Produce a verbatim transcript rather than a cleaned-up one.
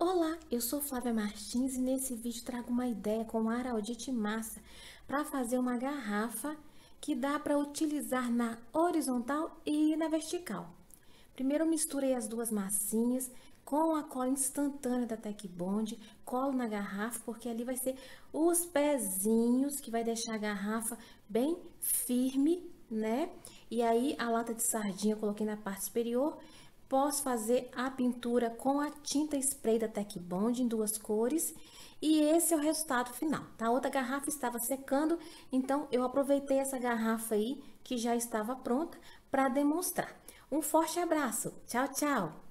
Olá, eu sou Flávia Martins e nesse vídeo trago uma ideia com araldite massa para fazer uma garrafa que dá para utilizar na horizontal e na vertical. Primeiro eu misturei as duas massinhas com a cola instantânea da Tec Bond, colo na garrafa porque ali vai ser os pezinhos que vai deixar a garrafa bem firme, né? E aí a lata de sardinha eu coloquei na parte superior. Posso fazer a pintura com a tinta spray da Tec Bond em duas cores e esse é o resultado final, tá? A outra garrafa estava secando, então eu aproveitei essa garrafa aí que já estava pronta para demonstrar. Um forte abraço, tchau, tchau!